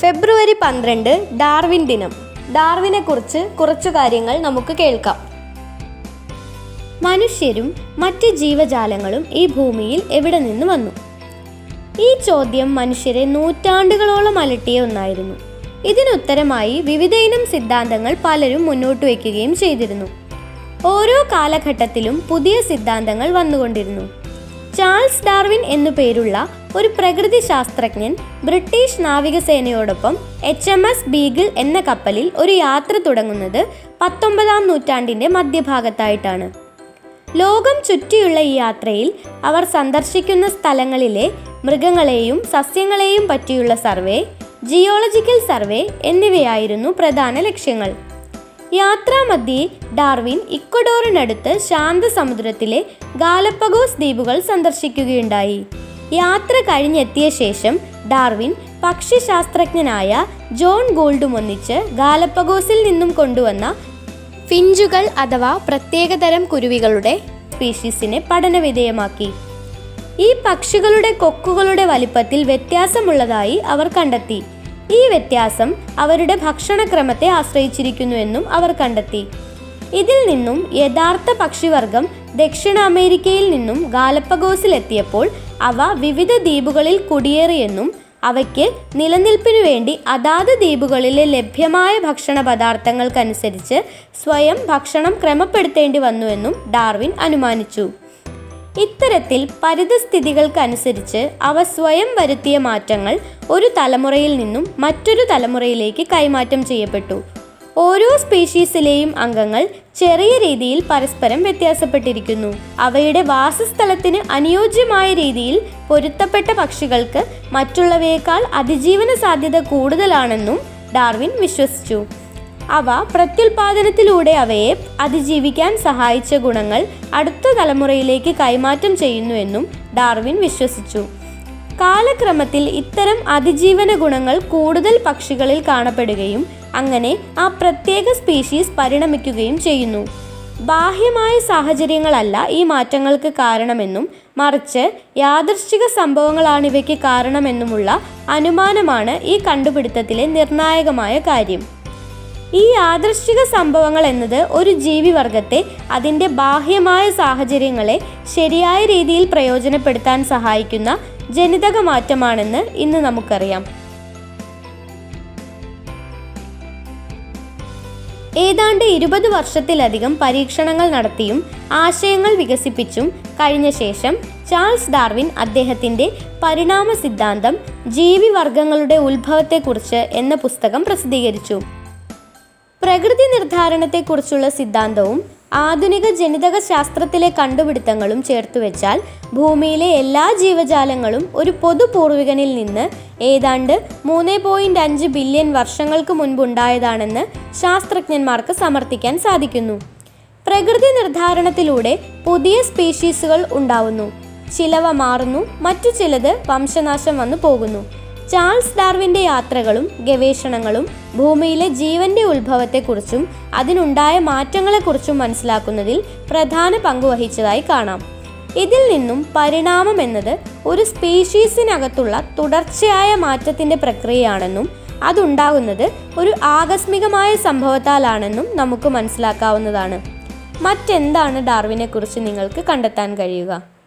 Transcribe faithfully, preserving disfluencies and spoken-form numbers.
ഫെബ്രുവരി പന്ത്രണ്ട് ഡാർവിൻ ദിനം. ഡാർവിനെ കുറിച്ച് കുറച്ചു കാര്യങ്ങൾ നമുക്ക് കേൾക്കാം. മനുഷ്യരും മറ്റ് ജീവജാലങ്ങളും ഈ ഭൂമിയിൽ എവിടെ നിന്ന് വന്നു? ഈ ചോദ്യം മനുഷ്യരെ നൂറ്റാണ്ടുകളോളം അലട്ടിയ ഒന്നായിരുന്നു. ഇതിനുത്തരമായി വിവിധയിനം സിദ്ധാന്തങ്ങൾ പലരും മുന്നോട്ട് വയ്ക്കുകയും ചെയ്തിരുന്നു. ഓരോ കാലഘട്ടത്തിലും പുതിയ സിദ്ധാന്തങ്ങൾ വന്നുകൊണ്ടിരുന്നു. ചാൾസ് ഡാർവിൻ എന്നു പേരുള്ള ഒരു പ്രകൃതി ശാസ്ത്രജ്ഞൻ ബ്രിട്ടീഷ് നാവികസേനയോടൊപ്പം എച്ച് എം എസ് ബീഗിൾ എന്ന കപ്പലിൽ ഒരു യാത്ര തുടങ്ങുന്നത് പത്തൊമ്പതാം നൂറ്റാണ്ടിൻ്റെ മധ്യഭാഗത്തായിട്ടാണ്. ലോകം ചുറ്റിയുള്ള ഈ യാത്രയിൽ അവർ സന്ദർശിക്കുന്ന സ്ഥലങ്ങളിലെ മൃഗങ്ങളെയും സസ്യങ്ങളെയും പറ്റിയുള്ള സർവേ, ജിയോളജിക്കൽ സർവേ എന്നിവയായിരുന്നു പ്രധാന ലക്ഷ്യങ്ങൾ. യാത്രാമധ്യേ ഡാർവിൻ ഇക്വഡോറിനടുത്ത് ശാന്തസമുദ്രത്തിലെ ഗാലപ്പഗോസ് ദ്വീപുകൾ സന്ദർശിക്കുകയുണ്ടായി. യാത്ര കഴിഞ്ഞെത്തിയ ശേഷം ഡാർവിൻ പക്ഷിശാസ്ത്രജ്ഞനായ ജോൺ ഗോൾഡും ഒന്നിച്ച് ഗാലപ്പഗോസിൽ നിന്നും കൊണ്ടുവന്ന ഫിഞ്ചുകൾ അഥവാ പ്രത്യേകതരം കുരുവികളുടെ സ്പീഷീസിനെ പഠനവിധേയമാക്കി. ഈ പക്ഷികളുടെ കൊക്കുകളുടെ വലിപ്പത്തിൽ വ്യത്യാസമുള്ളതായി അവർ കണ്ടെത്തി. ഈ വ്യത്യാസം അവരുടെ ഭക്ഷണക്രമത്തെ ആശ്രയിച്ചിരിക്കുന്നുവെന്നും അവർ കണ്ടെത്തി. ഇതിൽ നിന്നും യഥാർത്ഥ പക്ഷിവർഗം ദക്ഷിണ അമേരിക്കയിൽ നിന്നും ഗാലപ്പഗോസിലെത്തിയപ്പോൾ അവ വിവിധ ദ്വീപുകളിൽ കുടിയേറിയെന്നും അവയ്ക്ക് നിലനിൽപ്പിനു വേണ്ടി അതാത് ദ്വീപുകളിലെ ലഭ്യമായ ഭക്ഷണ പദാർത്ഥങ്ങൾക്കനുസരിച്ച് സ്വയം ഭക്ഷണം ക്രമപ്പെടുത്തേണ്ടി വന്നുവെന്നും ഡാർവിൻ അനുമാനിച്ചു. ഇത്തരത്തിൽ പരിതസ്ഥിതികൾക്കനുസരിച്ച് അവ സ്വയം വരുത്തിയ മാറ്റങ്ങൾ ഒരു തലമുറയിൽ നിന്നും മറ്റൊരു തലമുറയിലേക്ക് കൈമാറ്റം ചെയ്യപ്പെട്ടു. ഓരോ സ്പീഷീസിലെയും അംഗങ്ങൾ ചെറിയ രീതിയിൽ പരസ്പരം വ്യത്യാസപ്പെട്ടിരിക്കുന്നു. അവയുടെ വാസസ്ഥലത്തിന് അനുയോജ്യമായ രീതിയിൽ പൊരുത്തപ്പെട്ട പക്ഷികൾക്ക് മറ്റുള്ളവയേക്കാൾ അതിജീവന സാധ്യത കൂടുതലാണെന്നും ഡാർവിൻ വിശ്വസിച്ചു. അവ പ്രത്യുൽപാദനത്തിലൂടെ അവയെ അതിജീവിക്കാൻ സഹായിച്ച ഗുണങ്ങൾ അടുത്ത തലമുറയിലേക്ക് കൈമാറ്റം ചെയ്യുന്നുവെന്നും ഡാർവിൻ വിശ്വസിച്ചു. കാലക്രമത്തിൽ ഇത്തരം അതിജീവന ഗുണങ്ങൾ കൂടുതൽ പക്ഷികളിൽ കാണപ്പെടുകയും അങ്ങനെ ആ പ്രത്യേക സ്പീഷീസ് പരിണമിക്കുകയും ചെയ്യുന്നു. ബാഹ്യമായ സാഹചര്യങ്ങളല്ല ഈ മാറ്റങ്ങൾക്ക് കാരണമെന്നും മറിച്ച് യാദൃശ്ചിക സംഭവങ്ങളാണ് ഇവയ്ക്ക് കാരണമെന്നുമുള്ള അനുമാനമാണ് ഈ കണ്ടുപിടുത്തത്തിലെ നിർണായകമായ കാര്യം. ഈ യാദൃശ്ചിക സംഭവങ്ങൾ എന്നത് ഒരു ജീവിവർഗത്തെ അതിൻ്റെ ബാഹ്യമായ സാഹചര്യങ്ങളെ ശരിയായ രീതിയിൽ പ്രയോജനപ്പെടുത്താൻ സഹായിക്കുന്ന ജനിതക മാറ്റമാണെന്ന് ഇന്ന് നമുക്കറിയാം. ഏതാണ്ട് ഇരുപത് വർഷത്തിലധികം പരീക്ഷണങ്ങൾ നടത്തിയും ആശയങ്ങൾ വികസിപ്പിച്ചും കഴിഞ്ഞ ശേഷം ചാൾസ് ഡാർവിൻ അദ്ദേഹത്തിൻ്റെ പരിണാമ സിദ്ധാന്തം ജീവിവർഗങ്ങളുടെ ഉത്ഭവത്തെക്കുറിച്ച് എന്ന പുസ്തകം പ്രസിദ്ധീകരിച്ചു. പ്രകൃതി നിർദ്ധാരണത്തെക്കുറിച്ചുള്ള സിദ്ധാന്തവും ആധുനിക ജനിതക ശാസ്ത്രത്തിലെ കണ്ടുപിടുത്തങ്ങളും ചേർത്തുവെച്ചാൽ ഭൂമിയിലെ എല്ലാ ജീവജാലങ്ങളും ഒരു പൊതു പൂർവികനിൽ നിന്ന് ഏതാണ്ട് മൂന്ന് പോയിന്റ് അഞ്ച് ബില്യൺ വർഷങ്ങൾക്ക് മുൻപുണ്ടായതാണെന്ന് ശാസ്ത്രജ്ഞന്മാർക്ക് സമർത്ഥിക്കാൻ സാധിക്കുന്നു. പ്രകൃതി നിർദ്ധാരണത്തിലൂടെ പുതിയ സ്പീഷീസുകൾ ഉണ്ടാവുന്നു. ചിലവ മാറുന്നു, മറ്റു ചിലത് വംശനാശം വന്നു പോകുന്നു. ചാൾസ് ഡാർവിൻ്റെ യാത്രകളും ഗവേഷണങ്ങളും ഭൂമിയിലെ ജീവൻ്റെ ഉത്ഭവത്തെക്കുറിച്ചും അതിനുണ്ടായ മാറ്റങ്ങളെക്കുറിച്ചും മനസ്സിലാക്കുന്നതിൽ പ്രധാന പങ്ക് വഹിച്ചതായി കാണാം. ഇതിൽ നിന്നും പരിണാമം എന്നത് ഒരു സ്പീഷീസിനകത്തുള്ള തുടർച്ചയായ മാറ്റത്തിൻ്റെ പ്രക്രിയയാണെന്നും അതുണ്ടാകുന്നത് ഒരു ആകസ്മികമായ സംഭവത്താലാണെന്നും നമുക്ക് മനസ്സിലാക്കാവുന്നതാണ്. മറ്റെന്താണ് ഡാർവിനെക്കുറിച്ച് നിങ്ങൾക്ക് കണ്ടെത്താൻ കഴിയുക?